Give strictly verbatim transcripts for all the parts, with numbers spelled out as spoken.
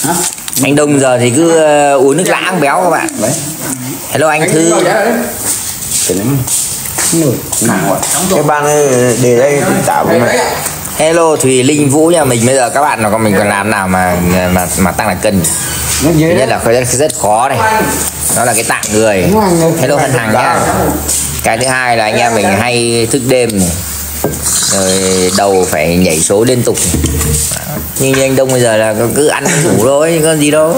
Hả? Anh Đông giờ thì cứ uh, uống nước lã béo các bạn. Đấy. Hello anh, anh Thư. Cái ban để đây tạo với mày. Hello Thùy Linh Vũ nhà mình. Bây giờ các bạn còn mình còn làm nào mà mà mà tăng lại cân. Thứ nhất là rất, rất khó này, đó là cái tạng người. Hello Hân Hằng nhá. Cái thứ hai là anh em mình hay thức đêm này, rồi đầu phải nhảy số liên tục. Nhưng như anh Đông bây giờ là cứ ăn ngủ thôi, có gì đâu.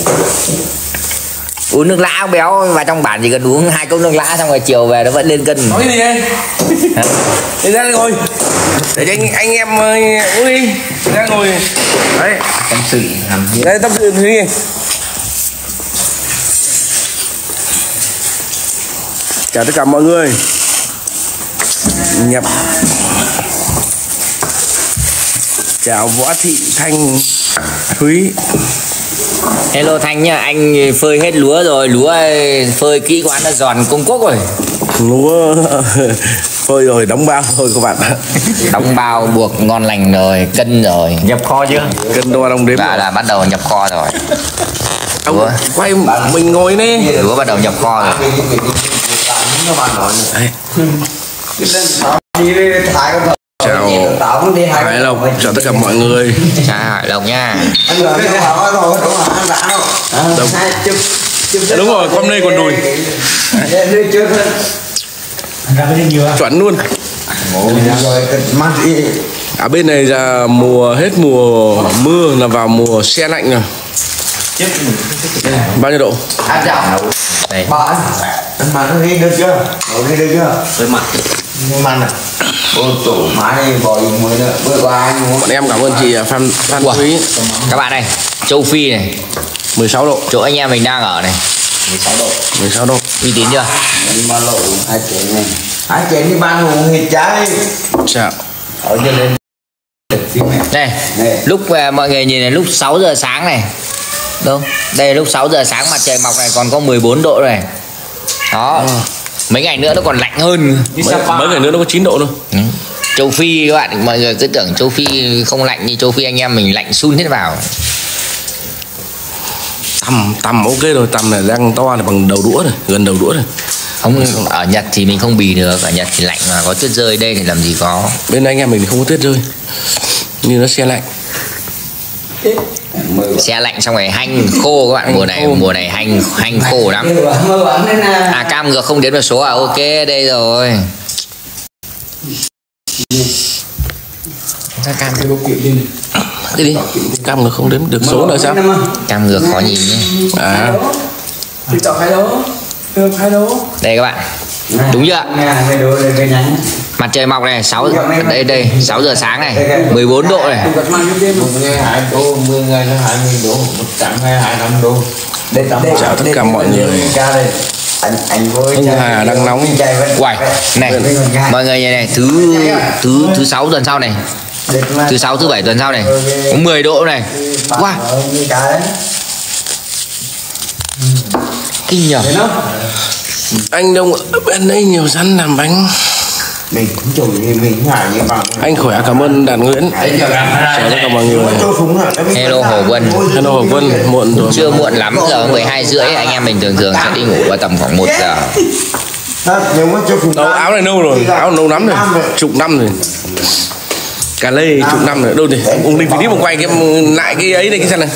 Uống nước lã béo, và trong bản chỉ cần uống hai cốc nước lã xong rồi chiều về nó vẫn lên cân. Nói gì anh? Đi ra ngồi. Để cho anh, anh em uống đi. Ra ngồi. Đấy. Tâm sự hẳn. Đây tâm sự thứ gì? Chào tất cả mọi người. Nhập. Chào Võ Thị Thanh Thúy. Hello Thanh nhá, anh phơi hết lúa rồi, lúa phơi kỹ quá nó giòn công cốc rồi. Lúa phơi rồi, đóng bao thôi các bạn. Đóng bao buộc ngon lành rồi, cân rồi. Nhập kho chưa? Cân đo đong đếm. Và là bắt đầu nhập kho rồi. Ông quay mình ngồi đi. Lúa bắt đầu nhập kho rồi. Chào Hải Lộc, chào tất cả mọi người. Chào Hải Lộc nha. Đúng, đúng rồi, con đây còn đùi. Chuẩn luôn. Ở bên này là mùa hết mùa mưa là vào mùa se lạnh rồi. Bao nhiêu độ? Đây. Anh mà nó ghi được chưa? Nó ghi được chưa? Tôi mặt. Mặt này. Ô tổ má này bò dùng mới nữa. Bữa qua anh muốn. Bọn em cảm ơn chị Phan Phan Thúy. Các bạn này, châu Phi này, mười sáu độ. chỗ anh em mình đang ở này, mười sáu độ. mười sáu độ. uy tín chưa? Anh mà lộ hai chén này. Hai chén đi ban hùng thịt trái. Chào. Ở trên lên. Đây, lúc uh, mọi người nhìn này, lúc sáu giờ sáng này. Đâu? Đây lúc sáu giờ sáng mặt trời mọc này còn có mười bốn độ rồi. Đó. À. Mấy ngày nữa nó còn lạnh hơn. Mấy, mấy ngày nữa nó có chín độ thôi. Ừ. Châu Phi các bạn, mọi người cứ tưởng châu Phi không lạnh, như châu Phi anh em mình lạnh sun hết vào. Tầm tầm ok rồi, tầm này đang to này bằng đầu đũa này, gần đầu đũa này. Không, ở Nhật thì mình không bì được, ở Nhật thì lạnh mà có tuyết rơi, đây thì làm gì có. Bên anh em mình thì không có tuyết rơi, nhưng nó se lạnh. Xe lạnh xong rồi hanh khô các bạn, mùa này mùa này hanh hanh khô lắm. À cam ngược không đến vào số à, ok đây rồi. Ra cam cái đi cam ngược không đến được số nữa sao? Cam ngược khó nhìn nhé. À đây các bạn, đúng chưa? Mặt trời mọc này, sáu đây đây sáu giờ sáng này, mười bốn độ này. Chào tất cả mọi người. Anh anh với anh Hà đang nóng. Quay này mọi người này, thứ thứ thứ sáu tuần sau này, thứ sáu thứ bảy tuần sau này có mười độ này. Wow, kinh nhờ. Anh Đông ở bên đây nhiều rắn làm bánh. Mình cũng chửi mình ngại như bằng. Anh khỏe, cảm ơn Đạt Nguyễn. Chào tất cả mọi người. Hello Hồ Quân. Hello Hồ Quân, muộn rồi. Chưa muộn lắm, giờ mười hai rưỡi anh em mình thường thường sẽ đi ngủ vào tầm khoảng một giờ. Đâu, áo này lâu rồi, áo lâu lắm rồi, chục năm rồi. Cả lê chục năm rồi, đâu đi. Ông Đinh Philip ông quay cái lại cái ấy này, cái xem này.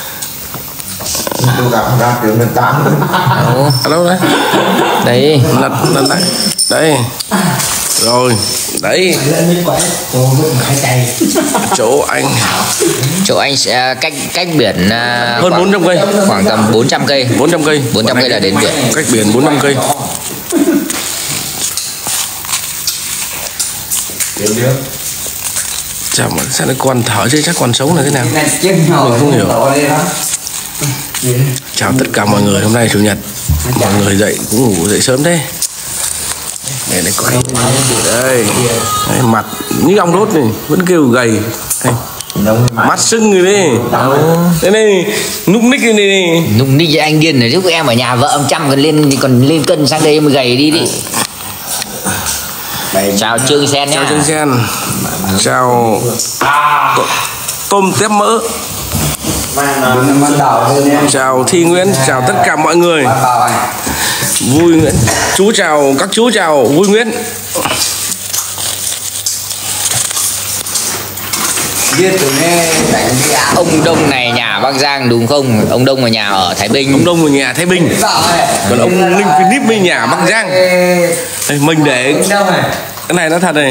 Ở đâu đấy? Đấy. Lật, lật lại. Đây. Rồi. Đấy. Chỗ anh. Chỗ anh sẽ cách cách biển uh, hơn bốn trăm cây. Khoảng tầm bốn trăm cây. bốn trăm cây. bốn trăm cây là đến biển. Cách biển bốn trăm cây. Chào mà sao nó còn thở chứ chắc còn sống là thế nào? Mình không hiểu. Chào tất cả mọi người, hôm nay chủ nhật. Mọi người dậy cũng ngủ dậy sớm thế. Để này quay đây. Đây, mặt như ong đốt này, vẫn kêu gầy. Đây. Mắt sưng rồi đi. Đây này, núc ních này này. Núc ních với anh điên này, lúc em ở nhà vợ ông chăm còn lên còn lên cân, sang đây mới gầy đi đi. Chào Trương Sen nhá. Chào Trương Sen. Chào tôm tép mỡ. Chào Thi Nguyễn, chào tất cả mọi người. Vui Nguyễn, chú chào các chú, chào Vui Nguyễn. Ông Đông này nhà Bắc Giang đúng không? Ông Đông ở nhà ở Thái Bình. Ông Đông ở nhà Thái Bình. Còn ông Linh Philip bên nhà Bắc Giang. Đây, mình để cái này nó thật này.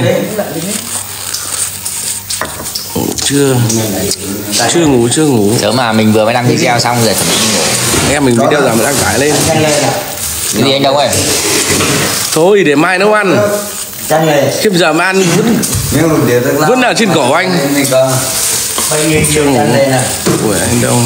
Chưa chưa ngủ chưa ngủ. Sớm mà mình vừa mới đăng video xong rồi chuẩn bị ngủ. Em mình video giờ mình đăng tải lên. Cái gì anh Đông ơi? Thôi để mai nấu ăn. Chứ giờ mà ăn vẫn vẫn ở trên cổ anh. Chưa ngủ. Ủa anh đâu?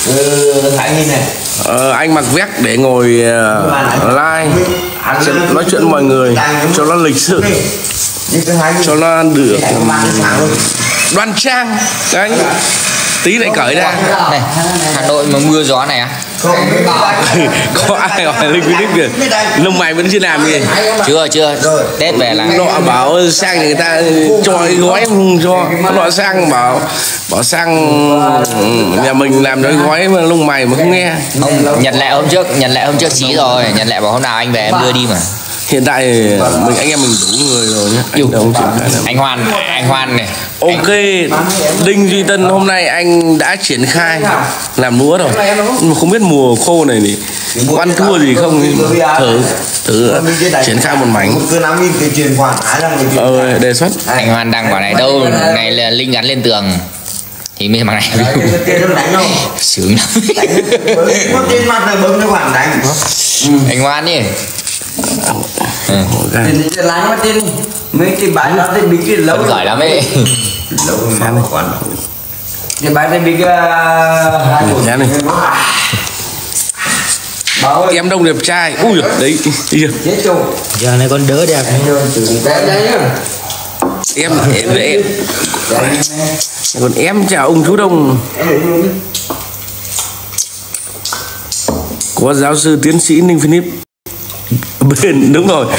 Ờ, anh mặc vest để ngồi uh, live nói chuyện với mọi người cho nó lịch sự, cho nó được đoan trang. Đấy, tí lại cởi ra. Này, Hà Nội mà mưa gió này á? Có ai hỏi Linh Philip kìa, lông mày vẫn chưa làm gì? Chưa chưa, Tết về là nọ bảo sang người ta cho cái gói không cho, nọ sang bảo bảo sang nhà mình làm cái gói mà lông mày mà không nghe. Ông nhận lệ hôm trước, nhận lệ hôm trước chí rồi, nhận lệ bảo hôm nào anh về em đưa đi mà. Hiện tại mình anh em mình đủ người rồi nhá. Anh đâu triển khai đâu. Anh Hoan, anh Hoan này. Ok, Đinh Duy Tân hôm nay anh đã triển khai làm lúa rồi. Nhưng mà không biết mùa khô này thì có ăn thua gì không, thử thử triển khai một mảnh. Ờ, đề xuất. Anh Hoan đăng quả này đâu, này là link gắn lên tường. Thì mới bằng này sướng lắm. Anh Hoan đi. Lái mất đi mấy cái bãi đó thì bị cái lâu giỏi lắm ấy. Cái bãi này bị cái hai này. Em Đông đẹp trai. Ui đấy. Giờ này con đỡ đẹp em em em còn em chào ông chú Đông. Có giáo sư tiến sĩ Ninh Philip bên, đúng rồi.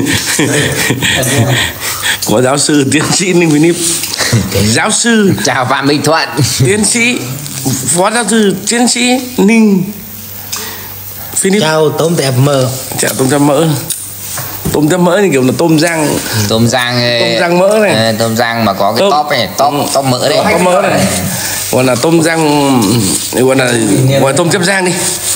Có giáo sư tiến sĩ Ninh Philip, giáo sư chào Phạm Minh Thuận, tiến sĩ phó giáo sư tiến sĩ Ninh Philip. Chào tôm tép mỡ. Chào tôm tép mỡ. Tôm tép mỡ thì kiểu là tôm rang, tôm rang tôm rang mỡ này, à, tôm rang mà có cái tôm, top này, top top mỡ đây, top mỡ này, còn là tôm rang, gọi là gọi là tôm tép rang đi.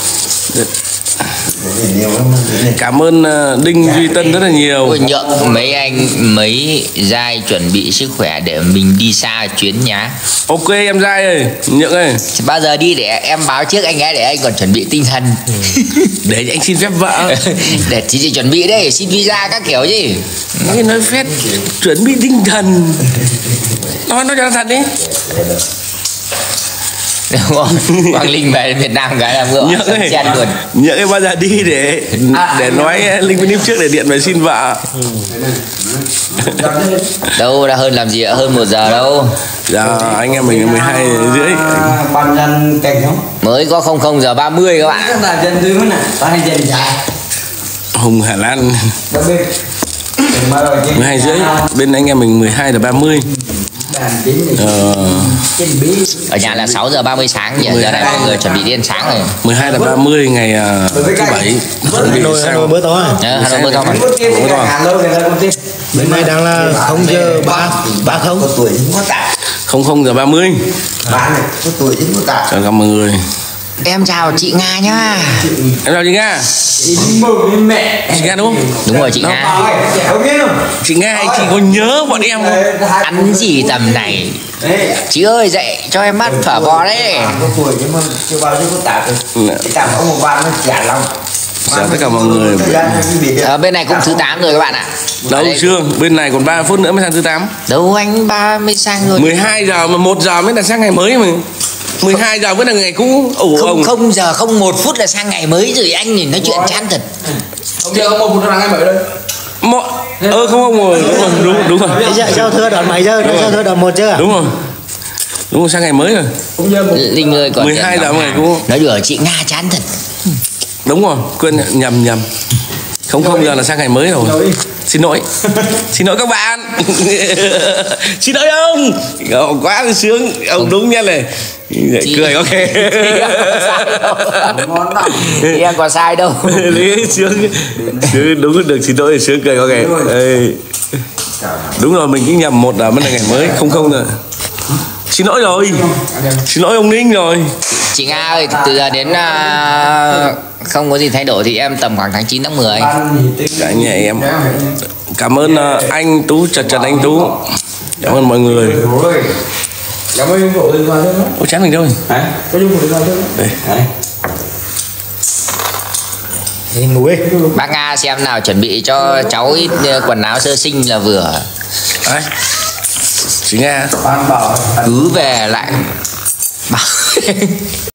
Cảm ơn Đinh Duy Tân rất là nhiều. Ôi, nhượng mấy anh mấy giai chuẩn bị sức khỏe để mình đi xa chuyến nhá. Ok em giai ơi, Nhượng ơi. Bao giờ đi để em báo trước anh ấy để anh còn chuẩn bị tinh thần. Để anh xin phép vợ. Để chị chuẩn bị đây, xin visa các kiểu gì. Nghe nói phép chuẩn bị tinh thần. Nói nói cho nó thật đi. Quang Linh về Việt Nam cái là vợ chen luôn. Nhớ cái bao giờ đi để để nói Linh Philip trước để điện về xin vợ. Đâu đã hơn làm gì ạ, hơn một giờ đâu. Dạ anh em mình mười hai rưỡi. Ban dân cảnh không? Mới có không không giờ ba mươi các bạn. Các bạn dân thứ nào? Ta hay dân dài. Hùng Hà Lan. mười hai rưỡi, bên anh em mình mười hai giờ ba mươi. Ờ... Ở nhà là sáu giờ ba mươi sáng, giờ, giờ này mọi người chuẩn bị đi ăn sáng rồi. mười hai giờ ba mươi ngày uh, thứ bảy chuẩn bị sang bữa tối. Ờ, Hà Nội bữa tối mà. Bữa tối. Bên này đang là không giờ ba ba không không không giờ ba mươi. Chào các mọi người. Em chào chị Nga nhá. Em chào chị Nga. Chị Nga đúng không? Đúng rồi chị Nga. Chị Nga hay chị có nhớ bọn em không? Ăn gì tầm này? Chị ơi dậy cho em mắt phở bò đấy. Chào tất cả mọi người. Ở bên này cũng thứ tám rồi các bạn ạ. Đâu chưa? Bên này còn ba phút nữa mới sang thứ tám. Đâu anh ba mới sang rồi. mười hai giờ mà một giờ mới là sang ngày mới mà. mười hai giờ vẫn là ngày cũ. Ồ, không, ông. không giờ không một phút là sang ngày mới rồi anh nhìn nói chuyện chán thật. Không giờ không một phút là ngày mới đây. Một ơ không không rồi, đúng rồi, đúng đúng rồi. Sao thưa đợt mấy giờ? Sao thưa đợt một chưa? Đúng rồi. Đúng rồi, sang ngày mới rồi. Linh ơi còn mười hai giờ ngày cũ. nói đùa chị Nga chán thật. Đúng rồi, quên nhầm nhầm. Không không giờ là sang ngày mới rồi. Xin lỗi. Xin lỗi các bạn. Xin lỗi ông. Ông quá sướng. Ông đúng nha này. Chị... cười ok. Thì em có sai đâu. Lý sướng. Sướng đúng được, xin lỗi sướng cười ok. Đây. Đúng rồi, mình cứ nhầm một là vẫn là ngày mới, không không là xin lỗi rồi, xin lỗi ông Ninh rồi. Chị Nga ơi, từ giờ đến uh, không có gì thay đổi thì em tầm khoảng tháng chín tháng mười. Cả anh nhà em cảm ơn uh, anh Tú, Trần Trần anh Tú, cảm ơn mọi người. Cảm ơn dụng cụ liên quan thế đó. Ôi chán mình đâu rồi? Hả? Có dụng cụ liên quan thế đó. Đây. Núi. Bác Nga xem nào, chuẩn bị cho cháu ít quần áo sơ sinh là vừa. Đấy. Chị Nga Ban bảo cứ về lại bảo